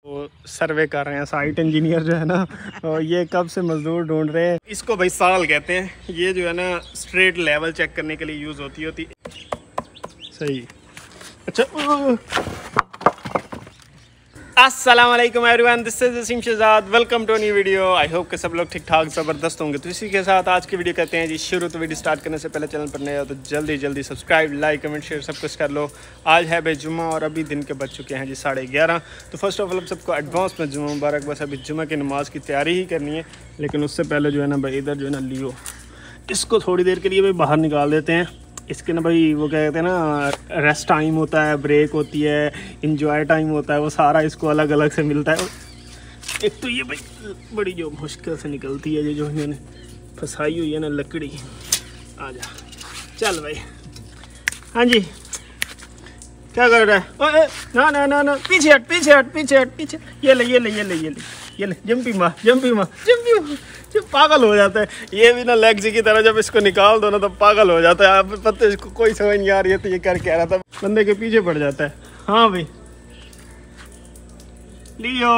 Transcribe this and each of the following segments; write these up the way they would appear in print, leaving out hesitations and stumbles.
वो सर्वे कर रहे हैं, साइट इंजीनियर जो है ना, और ये कब से मजदूर ढूंढ रहे हैं। इसको भाई साल कहते हैं। ये जो है ना स्ट्रेट लेवल चेक करने के लिए यूज़ होती सही। अच्छा, अस्सलाम वालेकुम everyone, this is Waseem Shahzad, welcome to new video. I hope कि सब लोग ठीक ठाक ज़बरदस्त होंगे। तो इसी के साथ आज की वीडियो कहते हैं जी शुरू। तो वीडियो स्टार्ट करने से पहले चैनल पर नए हो तो जल्दी सब्सक्राइब, लाइक, कमेंट, शेयर सब कुछ कर लो। आज है भाई जुम्मा और अभी दिन के बज चुके हैं जी 11:30। तो फर्स्ट ऑफ ऑल सबको एडवांस में जुम्मा मुबारक। बस अभी जुम्मा की नमाज़ की तैयारी ही करनी है, लेकिन उससे पहले जो है ना भाई इधर जो है ना लियो, इसको थोड़ी देर के लिए भाई बाहर निकाल देते हैं। इसके ना भाई वो क्या कहते हैं ना, रेस्ट टाइम होता है, ब्रेक होती है, इंजॉय टाइम होता है, वो सारा इसको अलग अलग से मिलता है। एक तो ये भाई बड़ी जो मुश्किल से निकलती है, ये जो इन्होंने फंसाई हुई है ना लकड़ी। आ जा, चल भाई। हाँ जी, क्या कर रहा है? ओए ना ना ना ना, पीछे हट। ये ले जंपी माँ जो पागल हो जाता है। ये भी ना लेग्स की तरह जब इसको निकाल दो ना तो पागल हो जाता है। आप पता है इसको कोई समझ नहीं आ रही है तो ये कर कह रहा था, बंदे के पीछे पड़ जाता है। हाँ भाई, लियो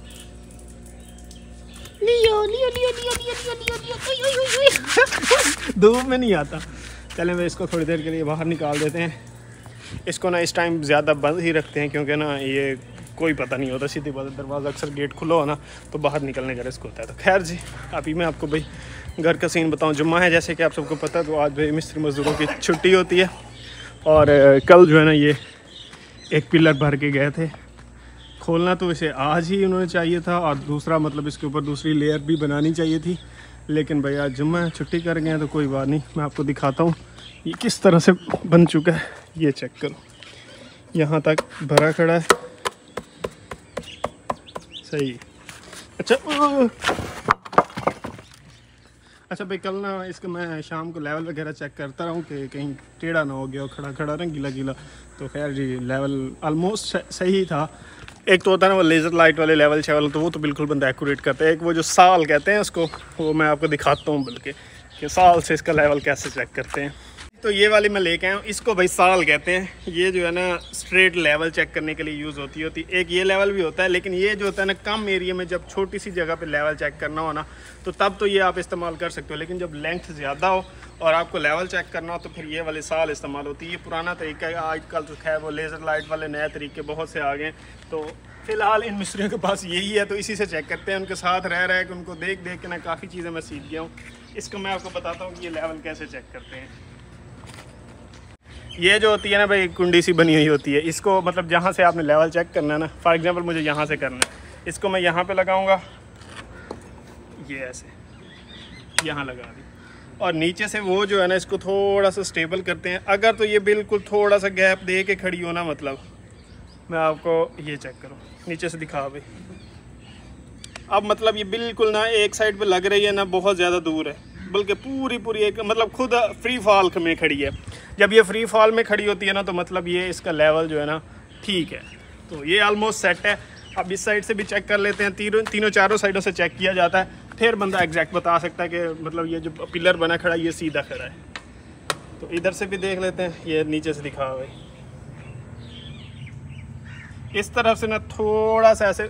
धूप में नहीं आता। चले भाई इसको थोड़ी देर के लिए बाहर निकाल देते हैं। इसको ना इस टाइम ज़्यादा बंद ही रखते हैं, क्योंकि ना ये कोई पता नहीं होता। सीधी बात, दरवाज़ा अक्सर गेट खुला हो ना तो बाहर निकलने का रिस्क होता है। तो खैर जी, अभी मैं आपको भाई घर का सीन बताऊं। जुम्मा है जैसे कि आप सबको पता है, तो आज भाई मिस्त्री मज़दूरों की छुट्टी होती है। और कल जो है ना ये एक पिलर भर के गए थे। खोलना तो इसे आज ही उन्होंने चाहिए था, और दूसरा मतलब इसके ऊपर दूसरी लेयर भी बनानी चाहिए थी, लेकिन भाई आज जुम्मा है, छुट्टी कर गए हैं। तो कोई बात नहीं, मैं आपको दिखाता हूँ ये किस तरह से बन चुका है। ये चेक करो, यहाँ तक भरा खड़ा है, सही। अच्छा भाई, कल ना इसका मैं शाम को लेवल वगैरह चेक करता रहूँ कि कहीं टेढ़ा ना हो गया, खड़ा ना गीला। तो खैर जी, लेवल ऑलमोस्ट सही था। एक तो होता है ना वो लेज़र लाइट वाले लेवल शेवल, तो वो तो बिल्कुल बंदा एक्यूरेट करता है। एक वो जो साल कहते हैं उसको, वो मैं आपको दिखाता हूँ बल्कि कि साल से इसका लेवल कैसे चेक करते हैं। तो ये वाली मैं लेके आया हूँ, इसको भाई साल कहते हैं। ये जो है ना स्ट्रेट लेवल चेक करने के लिए यूज़ होती है। एक ये लेवल भी होता है, लेकिन ये जो होता है ना कम एरिया में जब छोटी सी जगह पे लेवल चेक करना हो ना, तो तब तो ये आप इस्तेमाल कर सकते हो। लेकिन जब लेंथ ज़्यादा हो और आपको लेवल चेक करना हो तो फिर ये वाले साल इस्तेमाल होती है। ये पुराना तरीका है, आजकल तो खैर वो लेज़र लाइट वाले नए तरीके बहुत से आ गए। तो फ़िलहाल इन मिस्त्रियों के पास यही है, तो इसी से चेक करते हैं। उनके साथ रह के उनको देख के ना काफ़ी चीज़ें मैं सीख गया हूँ। इसको मैं आपको बताता हूँ कि ये लेवल कैसे चेक करते हैं। ये जो होती है ना भाई, कुंडी सी बनी हुई होती है। इसको मतलब जहाँ से आपने लेवल चेक करना है ना, फॉर एग्जांपल मुझे यहाँ से करना है, इसको मैं यहाँ पे लगाऊंगा, ये ऐसे यहाँ लगा दी, और नीचे से वो जो है ना इसको थोड़ा सा स्टेबल करते हैं। अगर तो ये बिल्कुल थोड़ा सा गैप दे के खड़ी हो ना, मतलब मैं आपको ये चेक करूँ, नीचे से दिखा भाई। अब मतलब ये बिल्कुल ना एक साइड पर लग रही है ना, बहुत ज़्यादा दूर है, बल्कि पूरी एक मतलब खुद फ्री फॉल में खड़ी है। जब ये फ्री फॉल में खड़ी होती है ना, तो मतलब ये इसका लेवल जो है ना ठीक है। तो ये ऑलमोस्ट सेट है। अब इस साइड से भी चेक कर लेते हैं। तीनों चारों साइडों से चेक किया जाता है, फिर बंदा एग्जैक्ट बता सकता है कि मतलब ये जो पिलर बना खड़ा है ये सीधा खड़ा है। तो इधर से भी देख लेते हैं, ये नीचे से दिखा भाई। इस तरफ से ना थोड़ा सा ऐसे,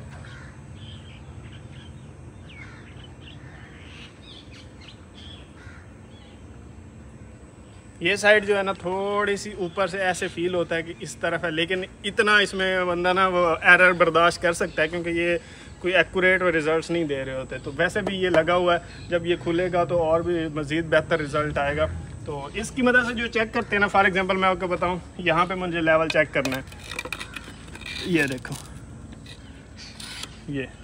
ये साइड जो है ना थोड़ी सी ऊपर से ऐसे फील होता है कि इस तरफ है, लेकिन इतना इसमें बंदा ना वो एरर बर्दाश्त कर सकता है, क्योंकि ये कोई एक्यूरेट रिजल्ट्स नहीं दे रहे होते। तो वैसे भी ये लगा हुआ है, जब ये खुलेगा तो और भी मज़ीद बेहतर रिज़ल्ट आएगा। तो इसकी मदद से जो चेक करते हैं ना, फॉर एग्जांपल मैं आपको बताऊं, यहाँ पे मुझे लेवल चेक करना है। ये देखो, ये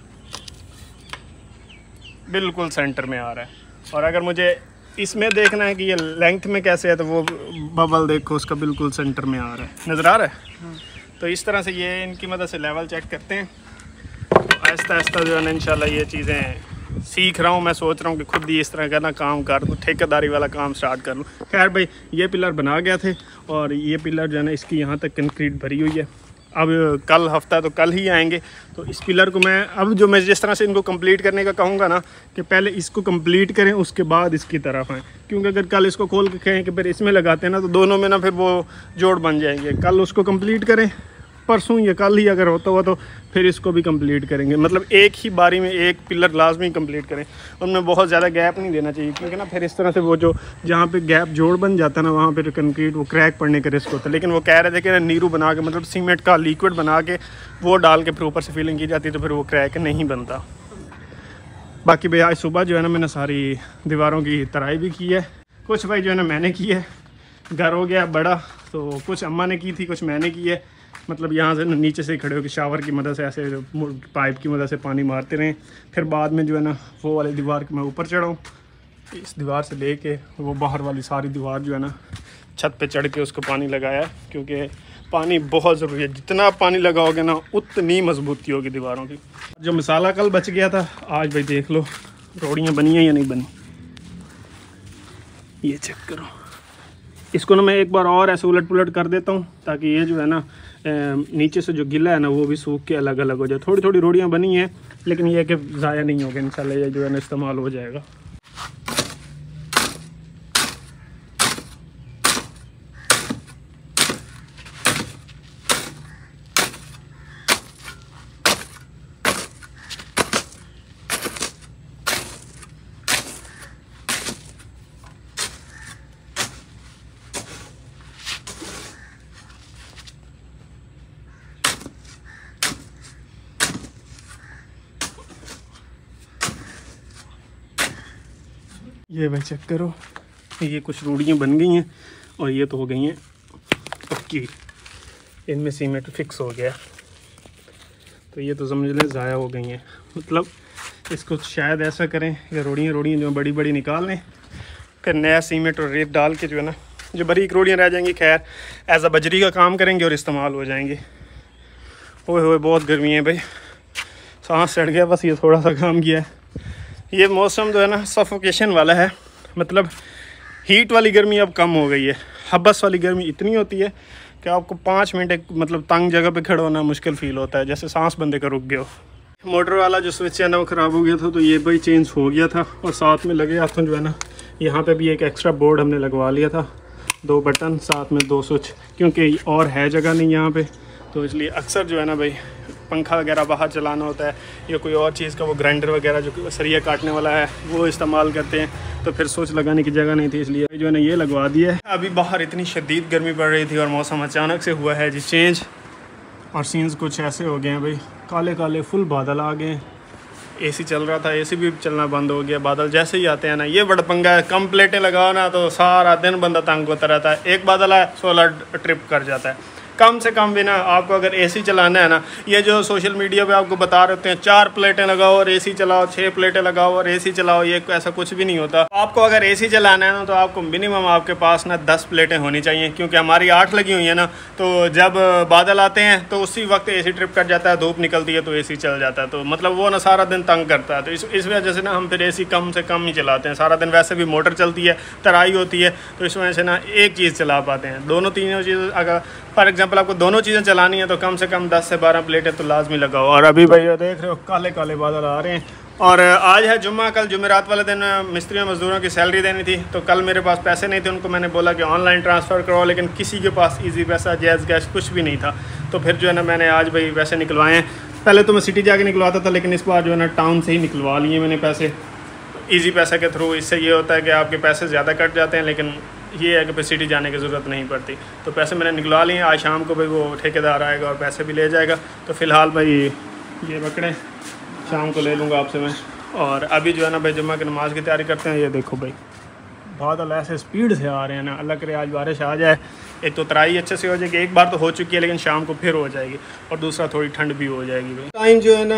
बिल्कुल सेंटर में आ रहा है। और अगर मुझे इसमें देखना है कि ये लेंथ में कैसे है, तो वो बबल देखो उसका बिल्कुल सेंटर में आ रहा है, नज़र आ रहा है। तो इस तरह से ये इनकी मदद से लेवल चेक करते हैं। आहिस्ता जो है ना इंशाल्लाह ये चीज़ें सीख रहा हूँ। मैं सोच रहा हूँ कि खुद ही इस तरह का ना काम कर दूँ, ठेकेदारी वाला काम स्टार्ट कर लूँ। खैर भाई, ये पिलर बना गया थे, और ये पिलर जो है ना इसकी यहाँ तक कंक्रीट भरी हुई है। अब कल हफ्ता तो कल ही आएंगे। तो इस पिलर को मैं जिस तरह से इनको कंप्लीट करने का कहूँगा ना, कि पहले इसको कंप्लीट करें उसके बाद इसकी तरफ आएँ, क्योंकि अगर कल इसको खोल के कहें कि फिर इसमें लगाते हैं ना, तो दोनों में ना फिर वो जोड़ बन जाएंगे। कल उसको कंप्लीट करें, परसों या कल ही अगर होता हुआ तो फिर इसको भी कंप्लीट करेंगे। मतलब एक ही बारी में एक पिलर लाजमी कंप्लीट करें, उनमें बहुत ज़्यादा गैप नहीं देना चाहिए, क्योंकि ना फिर इस तरह से वो जो जहाँ पे गैप जोड़ बन जाता है ना, वहाँ पर कंक्रीट वो क्रैक पड़ने का रिस्क होता है। लेकिन वो कह रहे थे कि ना नीरू बना के, मतलब सीमेंट का लिक्विड बना के वो डाल के फिर ऊपर से फिलिंग की जाती है, तो फिर वो क्रैक नहीं बनता। बाकी भाई आज सुबह जो है ना मैंने सारी दीवारों की तराई भी की है, कुछ भाई जो है ना मैंने की है, घर हो गया बड़ा, तो कुछ अम्मा ने की थी, कुछ मैंने की है। मतलब यहाँ से नीचे से खड़े होकर शावर की मदद से ऐसे पाइप की मदद से पानी मारते रहें, फिर बाद में जो है ना वो वाली दीवार के मैं ऊपर चढ़ाऊँ, इस दीवार से लेके वो बाहर वाली सारी दीवार जो है ना छत पे चढ़ के उसको पानी लगाया, क्योंकि पानी बहुत ज़रूरी है। जितना आप पानी लगाओगे ना उतनी मजबूती होगी दीवारों की। जो मसाला कल बच गया था, आज भाई देख लो रोटियाँ बनी हैं या नहीं बनी, ये चेक करो। इसको ना मैं एक बार और ऐसे उलट पुलट कर देता हूँ, ताकि ये जो है ना नीचे से जो गिला है ना वो भी सूख के अलग अलग हो जाए। थोड़ी थोड़ी रोटियाँ बनी हैं, लेकिन ये कि ज़ाया नहीं होगा, इंशाल्लाह ये जो है ना इस्तेमाल हो जाएगा। ये भाई चेक करो, ये कुछ रोटियाँ बन गई हैं और ये तो हो गई हैं पक्की, इनमें सीमेंट फिक्स हो गया, तो ये तो समझ लें ज़ाया हो गई हैं। मतलब इसको शायद ऐसा करें कि रोटियाँ जो बड़ी बड़ी निकाल लें, फिर नया सीमेंट और रेत डाल के जो है ना जो बारीक रोटियाँ रह जाएंगी, खैर एज अ बजरी का काम करेंगे और इस्तेमाल हो जाएंगी। ओए बहुत गर्मी है भाई, सांस चढ़ गया बस, ये थोड़ा सा काम किया है। ये मौसम जो है ना सफोकेशन वाला है, मतलब हीट वाली गर्मी अब कम हो गई है। हब्बस वाली गर्मी इतनी होती है कि आपको 5 मिनट एक मतलब तंग जगह पे खड़ा होना मुश्किल फील होता है, जैसे सांस बंदे का रुक गया हो। मोटर वाला जो स्विच है ना वो ख़राब हो गया था, तो ये भाई चेंज हो गया था, और साथ में लगे हाथों जो है ना यहाँ पे भी एक एक्स्ट्रा बोर्ड हमने लगवा लिया था, 2 बटन साथ में 2 स्विच, क्योंकि और है जगह नहीं यहाँ पे, तो इसलिए अक्सर जो है ना भाई पंखा वगैरह बाहर चलाना होता है या कोई और चीज़ का वो ग्राइंडर वगैरह जो सरिया काटने वाला है वो इस्तेमाल करते हैं, तो फिर स्विच लगाने की जगह नहीं थी, इसलिए जो है ना ये लगवा दिया है। अभी बाहर इतनी शदीद गर्मी पड़ रही थी और मौसम अचानक से हुआ है जी चेंज, और सीन्स कुछ ऐसे हो गए हैं भाई, काले काले फुल बादल आ गए। एसी चल रहा था, एसी भी चलना बंद हो गया। बादल जैसे ही आते हैं ना, ये बड़ा पंगा है, कम प्लेटें लगाओ ना तो सारा दिन बंदा तंग होता रहता है। एक बादल आए 16 ट्रिप कर जाता है। कम से कम भी ना आपको अगर एसी चलाना है ना, ये जो सोशल मीडिया पे आपको बता रहे होते हैं 4 प्लेटें लगाओ और एसी चलाओ, 6 प्लेटें लगाओ और एसी चलाओ, ये ऐसा कुछ भी नहीं होता। आपको अगर एसी चलाना है ना तो आपको मिनिमम आपके पास ना 10 प्लेटें होनी चाहिए, क्योंकि हमारी 8 लगी हुई है ना, तो जब बादल आते हैं तो उसी वक्त एसी ट्रिप कर जाता है, धूप निकलती है तो एसी चल जाता है, तो मतलब वो ना सारा दिन तंग करता है। तो इस वजह से ना हम फिर एसी कम से कम ही चलाते हैं। सारा दिन वैसे भी मोटर चलती है, तराई होती है, तो इस वजह से ना एक चीज़ चला पाते हैं। दोनों तीनों चीज़ अगर फॉर एग्जांपल आपको दोनों चीज़ें चलानी है तो कम से कम 10 से 12 प्लेटें तो लाजमी लगाओ। और अभी भाई देख रहे हो काले काले बादल आ रहे हैं, और आज है जुम्मा, कल जुमेरात वाले दिन मिस्त्रियों मज़दूरों की सैलरी देनी थी, तो कल मेरे पास पैसे नहीं थे, उनको मैंने बोला कि ऑनलाइन ट्रांसफ़र करो, लेकिन किसी के पास ईजी पैसा जैज़ कैश कुछ भी नहीं था, तो फिर जो है ना मैंने आज भाई पैसे निकलवाए हैं। पहले तो मैं सिटी जाके निकलवाता था, लेकिन इस बार जो है ना टाउन से ही निकलवा लिए मैंने पैसे ईजी पैसे के थ्रू। इससे ये होता है कि आपके पैसे ज़्यादा कट जाते हैं, लेकिन ये है कि फिर सिटी जाने की ज़रूरत नहीं पड़ती। तो पैसे मैंने निकलवा लिए। आज शाम को भाई वो ठेकेदार आएगा और पैसे भी ले जाएगा, तो फ़िलहाल भाई ये पकड़ें, शाम को ले लूँगा आपसे मैं। और अभी जो है ना भाई जुम्मा की नमाज़ की तैयारी करते हैं। ये देखो भाई बादल ऐसे स्पीड से आ रहे हैं ना, अल्लाह करे आज बारिश आ जाए। एक तो तराई अच्छे से हो जाएगी, एक बार तो हो चुकी है लेकिन शाम को फिर हो जाएगी, और दूसरा थोड़ी ठंड भी हो जाएगी भाई। टाइम जो है ना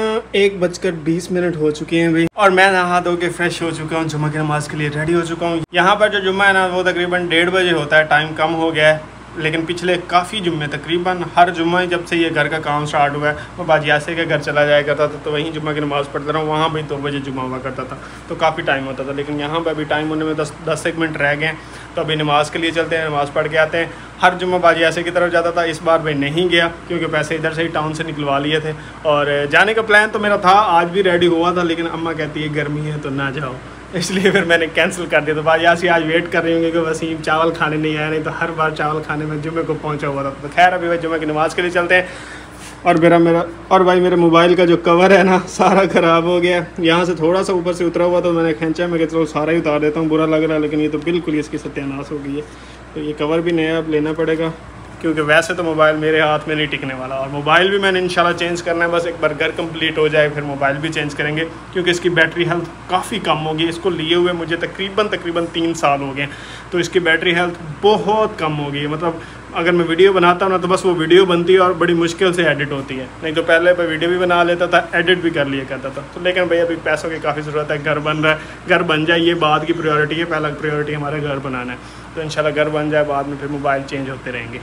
1:20 हो चुके हैं भाई, और मैं नहा धो के फ्रेश हो चुका हूँ, जुम्मा की नमाज़ के लिए रेडी हो चुका हूँ। यहाँ पर जो जुम्मा है ना वो तकरीबन 1:30 बजे होता है, टाइम कम हो गया है, लेकिन पिछले काफ़ी जुम्मे तकरीबन हर जुम्मा ही जब से ये घर का काम स्टार्ट हुआ है, मैं बाजी यासे के घर चला जाया करता था, तो वहीं जुम्मा की नमाज़ पढ़ता रहा हूँ। वहाँ भी 2 बजे जुम्मा हुआ करता था, तो काफ़ी टाइम होता था, लेकिन यहाँ पर अभी टाइम होने में 10 मिनट रह गए हैं, तो अभी नमाज़ के लिए चलते हैं, नमाज़ पढ़ के आते हैं। हर जुम्मा बाजी यासे की तरफ जाता था, इस बार भाई नहीं गया क्योंकि पैसे इधर से ही टाउन से निकलवा लिए थे, और जाने का प्लान तो मेरा था, आज भी रेडी हुआ था, लेकिन अम्मा कहती है गर्मी है तो ना जाओ, इसलिए फिर मैंने कैंसिल कर दिया। तो बाजी यासी आज वेट कर रही होंगे कि वसीम चावल खाने नहीं आया, नहीं तो हर बार चावल खाने में जुम्मे को पहुंचा हुआ था। तो खैर अभी भाई जुम्मे की नमाज़ के लिए चलते हैं। और भाई मेरे मोबाइल का जो कवर है ना सारा ख़राब हो गया। यहाँ से थोड़ा सा ऊपर से उतरा हुआ तो मैंने खींचा, मैं चलो सारा ही उतार देता हूँ, बुरा लग रहा है, लेकिन ये तो बिल्कुल ही इसकी सत्यानाश हो गई है। तो ये कवर भी नया अब लेना पड़ेगा, क्योंकि वैसे तो मोबाइल मेरे हाथ में नहीं टिकने वाला। और मोबाइल भी मैंने इंशाल्लाह चेंज करना है, बस एक बार घर कंप्लीट हो जाए फिर मोबाइल भी चेंज करेंगे, क्योंकि इसकी बैटरी हेल्थ काफ़ी कम होगी। इसको लिए हुए मुझे तकरीबन 3 साल हो गए, तो इसकी बैटरी हेल्थ बहुत कम हो गई। मतलब अगर मैं वीडियो बनाता हूँ ना तो बस वो वीडियो बनती है और बड़ी मुश्किल से एडिट होती है, नहीं तो पहले मैं वीडियो भी बना लेता था, एडिट भी कर लिया करता था। तो लेकिन भैया अभी पैसों की काफ़ी ज़रूरत है, घर बन रहा है, घर बन जाए ये बाद की प्रायोरिटी है, पहला प्रायोरिटी हमारे घर बनाना है। तो इंशाल्लाह घर बन जाए, बाद में फिर मोबाइल चेंज होते रहेंगे।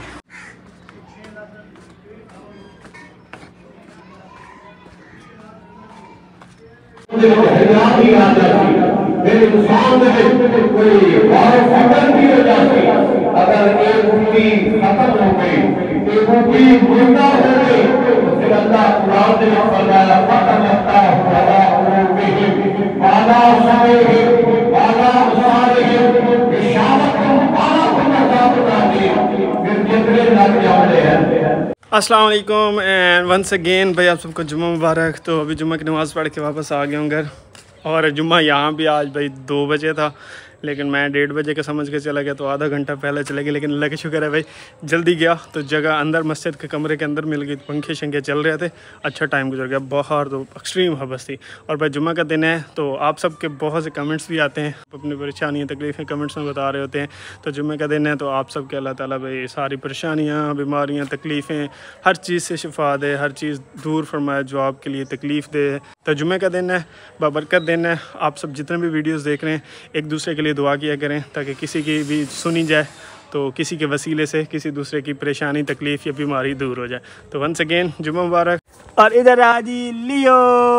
अगर एक बूटी खत्म हो गई, एक बूटी मुर्दा हो गई, तो फिर अल्लाह कुरान में फरमाया फतमत्ता हुआ वाला साहिब वाला साहिब इशारतुम वाला खुदादादी फिर जितने लग जाते हैं। अस्सलाम वालेकुम एंड वंस अगेन भाई आप सबको जुम्मा मुबारक। तो अभी जुम्मा की नमाज़ पढ़ के वापस आ गया हूँ घर, और जुम्मा यहाँ भी आज भाई 2 बजे था, लेकिन मैं 1:30 बजे का समझ के चला गया, तो आधा घंटा पहले चले गए। लेकिन अल्लाह का शुक्र है भाई जल्दी गया तो जगह अंदर मस्जिद के कमरे के अंदर मिल गई, पंखे शंखे चल रहे थे, अच्छा टाइम गुजर गया। बाहर तो एक्सट्रीम हवस थी। और भाई जुम्मा का दिन है तो आप सबके बहुत से कमेंट्स भी आते हैं, अपनी परेशानियाँ तकलीफ़ें कमेंट्स में बता रहे होते हैं। तो जुम्मे का दिन है तो आप सबके अल्लाह ताला भाई सारी परेशानियाँ, बीमारियाँ, तकलीफ़ें, हर चीज़ से शिफा दे, हर चीज़ दूर फरमाए जो आपके लिए तकलीफ़ दे। तो जुम्मे का दिन है, बाबरकत दिन है। आप सब जितने भी वीडियोस देख रहे हैं एक दूसरे के लिए दुआ किया करें, ताकि किसी की भी सुनी जाए, तो किसी के वसीले से किसी दूसरे की परेशानी, तकलीफ़ या बीमारी दूर हो जाए। तो वंस अगेन जुम्मा मुबारक। और इधर आजी लियो,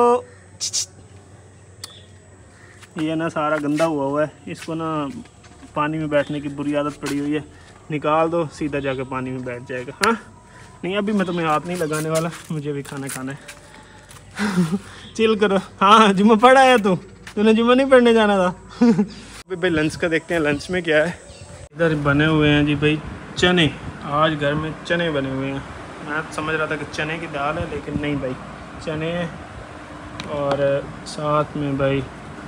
ये ना सारा गंदा हुआ है, इसको ना पानी में बैठने की बुरी आदत पड़ी हुई है, निकाल दो सीधा जाकर पानी में बैठ जाएगा। हाँ नहीं अभी मैं तुम्हें हाथ नहीं लगाने वाला, मुझे भी खाना है। चिल करो। हाँ जुम्मा पढ़ा है तूने जुम्मा नहीं पढ़ने जाना था। भाई लंच का देखते हैं, लंच में क्या है। इधर बने हुए हैं जी भाई चने, आज घर में चने बने हुए हैं। मैं समझ रहा था कि चने की दाल है, लेकिन नहीं भाई चने, और साथ में भाई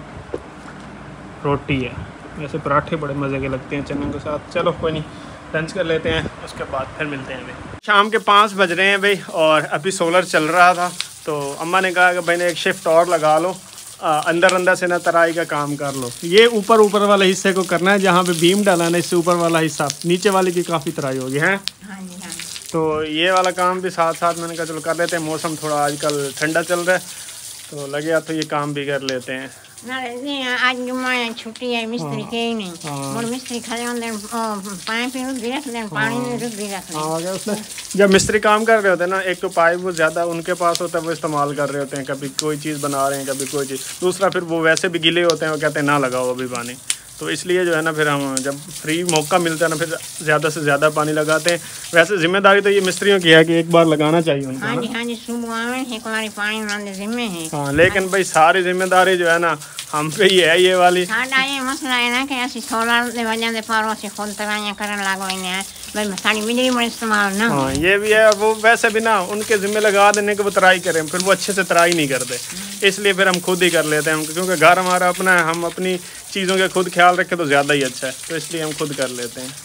रोटी है। वैसे पराठे बड़े मज़े के लगते हैं चनों के साथ। चलो कोई नहीं, लंच कर लेते हैं, उसके बाद फिर मिलते हैं भाई। शाम के 5 बज रहे हैं भाई, और अभी सोलर चल रहा था, तो अम्मा ने कहा कि भाई ने एक शिफ्ट और लगा लो, अंदर से ना तराई का काम कर लो। ये ऊपर वाले हिस्से को करना है, जहाँ पे बीम डाला ना, इससे ऊपर वाला हिस्सा, नीचे वाले की काफ़ी तराई होगी है। तो ये वाला काम भी साथ साथ मैंने कहा चलो कर लेते हैं। मौसम थोड़ा आजकल ठंडा चल रहा है, तो लगे तो ये काम भी कर लेते हैं। आज जुम्मा छुट्टी है, मिस्त्री के ही नहीं और मिस्त्री खाली होंगे पाइप भी रख दें, पानी में रुक भी रख दें। उसमें जब मिस्त्री काम कर रहे होते हैं ना, एक तो पाइप वो ज़्यादा उनके पास होता है, वो इस्तेमाल कर रहे होते हैं, कभी कोई चीज़ बना रहे हैं, कभी कोई चीज़। दूसरा फिर वो वैसे भी गीले होते हैं, वो कहते हैं ना लगाओ अभी पानी। तो इसलिए जो है ना फिर हम जब फ्री मौका मिलता है ना, फिर ज़्यादा से ज़्यादा पानी लगाते हैं। वैसे जिम्मेदारी तो ये मिस्त्रियों की है कि एक बार लगाना चाहिए उनको। हाँ जी सुबह एक बार पानी उन्होंने जिम्मे है। हाँ लेकिन भाई सारी जिम्मेदारी जो है ना हम पे ही है, ये वाली। साडा ये मसला है ना कि असि सोलर दे वजह से पारो से खुद तराइयां करन लागो ने भाई सारी बिजली में इस्तेमाल ना। हाँ ये भी है, वो वैसे भी ना उनके जिम्मे लगा देने के वो तराई करें, फिर वो अच्छे से तराई नहीं करते, इसलिए फिर हम खुद ही कर लेते हैं। क्योंकि घर हमारा अपना है, हम अपनी चीज़ों का खुद ख्याल रखें तो ज़्यादा ही अच्छा है, तो इसलिए हम खुद कर लेते हैं।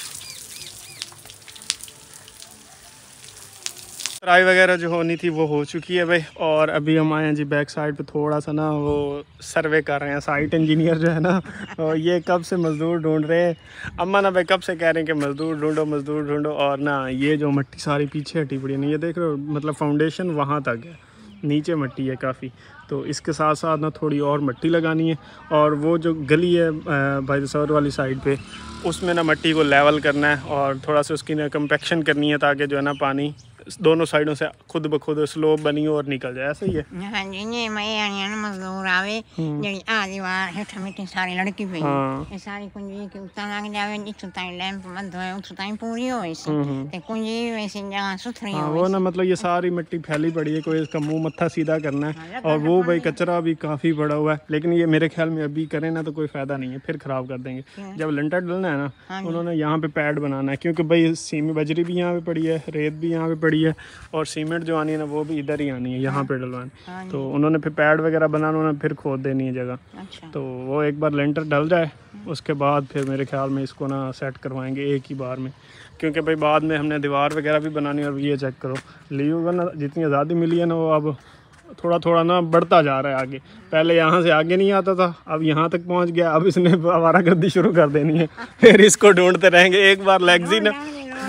तराई वगैरह जो होनी थी वो हो चुकी है भाई, और अभी हम आए हैं जी बैक साइड पे, थोड़ा सा ना वो सर्वे कर रहे हैं। साइट इंजीनियर जो है ना, और ये कब से मज़दूर ढूंढ रहे हैं। अम्मा ना भाई कब से कह रहे हैं कि मज़दूर ढूंढो। और ना ये जो मिट्टी सारी पीछे हटी पड़ी है ना, ये देख रहे हो, मतलब फाउंडेशन वहाँ तक है, नीचे मिट्टी है काफ़ी। तो इसके साथ साथ ना थोड़ी और मिट्टी लगानी है, और वो जो गली है भाई सौर वाली साइड पे, उसमें ना मिट्टी को लेवल करना है, और थोड़ा सा उसकी ना कम्पेक्शन करनी है, ताकि जो है ना पानी दोनों साइडों से खुद ब खुद स्लोप बनी और निकल जाए। ऐसा ही है। हाँ जी ये मैं मजदूर आवे जेडी आधी बार हेठ मिट्टी सारी लड़की पे ये सारी कुंजी के उतना लग जावे, जितना टाइम लैंप बंद होए उतना टाइम पूरी होए से ते कुंजी वैसे जगह सुथरी होए। वो ना मतलब ये सारी मिट्टी फैली पड़ी है, कोई इसका मुंह मत्था सीधा करना है। और वो भाई कचरा भी काफ़ी बड़ा हुआ है, लेकिन ये मेरे ख्याल में अभी करें ना तो कोई फ़ायदा नहीं है, फिर ख़राब कर देंगे। जब लिंटर डलना है ना, उन्होंने यहाँ पे पैड बनाना है, क्योंकि भाई सीमेंट बजरी भी यहाँ पे पड़ी है, रेत भी यहाँ पे पड़ी रही है, और सीमेंट जो आनी है ना वो भी इधर ही आनी है, यहाँ पे डलवानी। हाँ तो उन्होंने फिर पैड वगैरह बनाना, उन्होंने फिर खोद देनी है जगह। अच्छा। तो वो एक बार लेंटर डल जाए उसके बाद फिर मेरे ख्याल में इसको ना सेट करवाएंगे एक ही बार में, क्योंकि भाई बाद में हमने दीवार वगैरह भी बनानी है। और ये चेक करो लियो का ना जितनी आज़ादी मिली है ना वो अब थोड़ा थोड़ा ना बढ़ता जा रहा है आगे। पहले यहाँ से आगे नहीं आता था, अब यहाँ तक पहुँच गया, अब इसने आवारागर्दी शुरू कर देनी है। फिर इसको ढूंढते रहेंगे। एक बार लेग्जी ना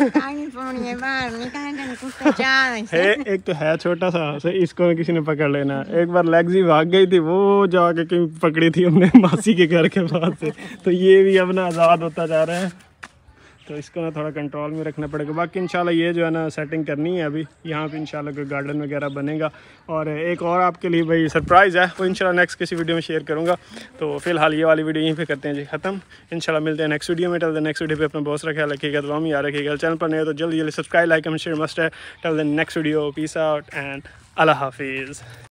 है, एक तो है छोटा सा से इसको किसी ने पकड़ लेना। एक बार लेग्जी भाग गई थी, वो जाके कहीं पकड़ी थी हमने मासी के घर के पास से। तो ये भी अब ना आज़ाद होता जा रहा है, तो इसको ना थोड़ा कंट्रोल में रखना पड़ेगा। बाकी इंशाल्लाह ये जो है ना सेटिंग करनी है अभी, यहाँ पे इंशाल्लाह कोई गार्डन वगैरह बनेगा। और एक और आपके लिए भाई सरप्राइज़ है, वो इंशाल्लाह नेक्स्ट किसी वीडियो में शेयर करूँगा। तो फिलहाल ये वाली वीडियो यहीं पे करते हैं जी ख़त्म। इंशाल्लाह मिलते हैं नेक्स्ट वीडियो में। टेल द नेक्स्ट वीडियो पे अपना बहुत सारा ख्याल रखिएगा, दुआ में याद रखिएगा। चैनल पर नहीं हो तो जल्दी जल्दी subscribe, like, comment, share must है। Till the next video, peace out and अल्लाह हाफिज़।